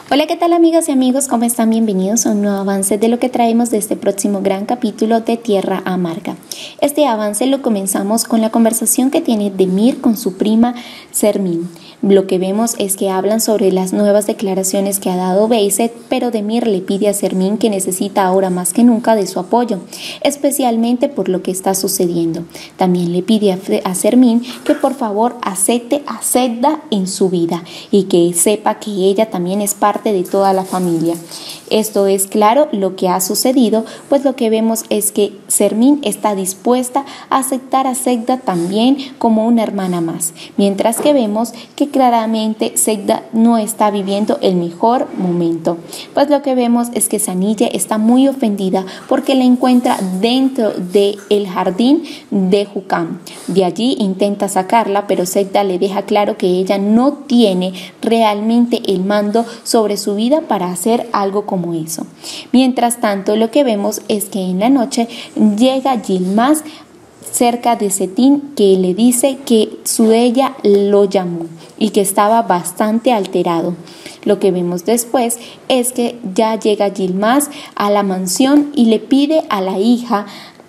Hola, ¿qué tal amigas y amigos? ¿Cómo están? Bienvenidos a un nuevo avance de lo que traemos de este próximo gran capítulo de Tierra Amarga. Este avance lo comenzamos con la conversación que tiene Demir con su prima Sermin. Lo que vemos es que hablan sobre las nuevas declaraciones que ha dado Beiset, pero Demir le pide a Sermin que necesita ahora más que nunca de su apoyo, especialmente por lo que está sucediendo. También le pide a Sermin que por favor acepte a Segda en su vida y que sepa que ella también es parte de toda la familia. Esto es claro lo que ha sucedido, pues lo que vemos es que Sermin está dispuesta a aceptar a Segda también como una hermana más, mientras que vemos que claramente Segda no está viviendo el mejor momento. Pues lo que vemos es que Sanille está muy ofendida porque la encuentra dentro del jardín de Hukam. De allí intenta sacarla, pero Segda le deja claro que ella no tiene realmente el mando sobre su vida para hacer algo como eso. Mientras tanto, lo que vemos es que en la noche llega Yilmaz cerca de Setin, que le dice que Sudeya lo llamó y que estaba bastante alterado. Lo que vemos después es que ya llega Yilmaz a la mansión y le pide a la hija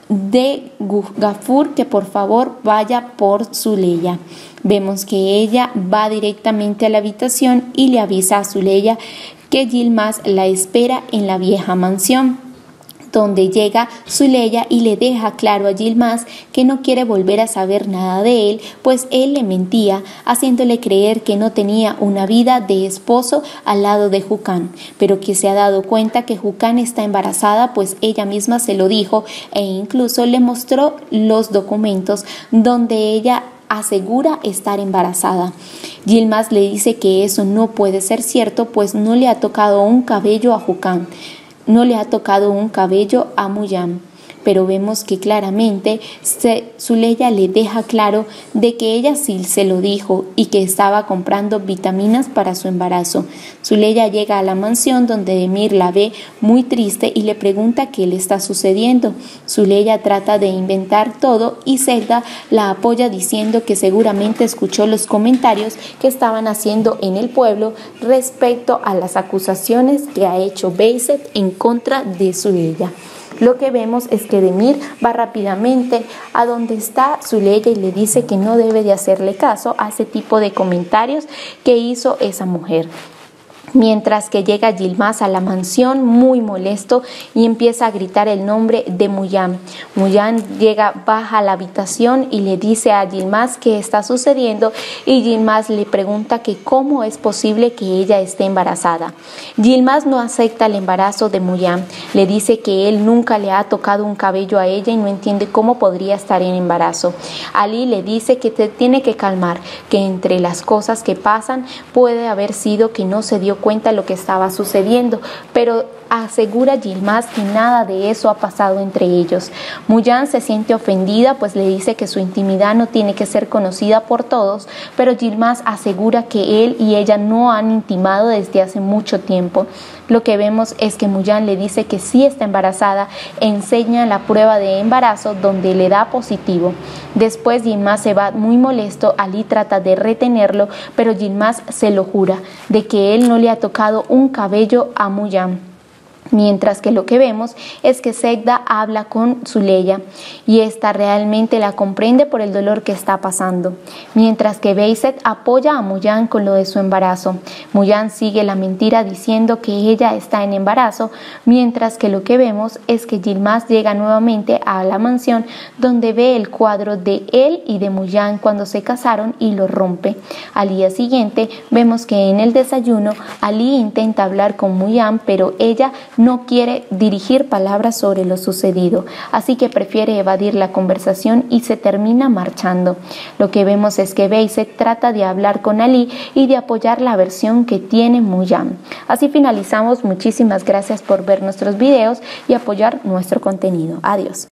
de Gafur que por favor vaya por Suleya. Vemos que ella va directamente a la habitación y le avisa a Suleya que Yilmaz la espera en la vieja mansión, donde llega Suleya y le deja claro a Yilmaz que no quiere volver a saber nada de él, pues él le mentía, haciéndole creer que no tenía una vida de esposo al lado de Hukam, pero que se ha dado cuenta que Hukam está embarazada, pues ella misma se lo dijo e incluso le mostró los documentos donde ella asegura estar embarazada. Yilmaz le dice que eso no puede ser cierto, pues no le ha tocado un cabello a Hukam. No le ha tocado un cabello a Muyam, pero vemos que claramente Suleya le deja claro de que ella sí se lo dijo y que estaba comprando vitaminas para su embarazo. Suleya llega a la mansión donde Demir la ve muy triste y le pregunta qué le está sucediendo. Suleya trata de inventar todo y Segda la apoya diciendo que seguramente escuchó los comentarios que estaban haciendo en el pueblo respecto a las acusaciones que ha hecho Beiset en contra de Suleya. Lo que vemos es que Demir va rápidamente a donde está Suleya y le dice que no debe de hacerle caso a ese tipo de comentarios que hizo esa mujer. Mientras que llega Yilmaz a la mansión muy molesto y empieza a gritar el nombre de Muyam. Muyam baja a la habitación y le dice a Yilmaz qué está sucediendo y Yilmaz le pregunta que cómo es posible que ella esté embarazada. Yilmaz no acepta el embarazo de Muyam, le dice que él nunca le ha tocado un cabello a ella y no entiende cómo podría estar en embarazo. Ali le dice que te tiene que calmar, que entre las cosas que pasan puede haber sido que no se dio cuenta lo que estaba sucediendo, pero asegura Yilmaz que nada de eso ha pasado entre ellos. Muyam se siente ofendida, pues le dice que su intimidad no tiene que ser conocida por todos, pero Yilmaz asegura que él y ella no han intimado desde hace mucho tiempo. Lo que vemos es que Muyam le dice que sí está embarazada, enseña la prueba de embarazo donde le da positivo. Después Yilmaz se va muy molesto, Ali trata de retenerlo, pero Yilmaz se lo jura, de que él no le ha tocado un cabello a Muyam. Mientras que lo que vemos es que Segda habla con Suleya y esta realmente la comprende por el dolor que está pasando. Mientras que Beiset apoya a Muyam con lo de su embarazo. Muyam sigue la mentira diciendo que ella está en embarazo, mientras que lo que vemos es que Yilmaz llega nuevamente a la mansión donde ve el cuadro de él y de Muyam cuando se casaron y lo rompe. Al día siguiente vemos que en el desayuno Ali intenta hablar con Muyam, pero ella no quiere dirigir palabras sobre lo sucedido, así que prefiere evadir la conversación y se termina marchando. Lo que vemos es que Beiset trata de hablar con Ali y de apoyar la versión que tiene Muyam. Así finalizamos. Muchísimas gracias por ver nuestros videos y apoyar nuestro contenido. Adiós.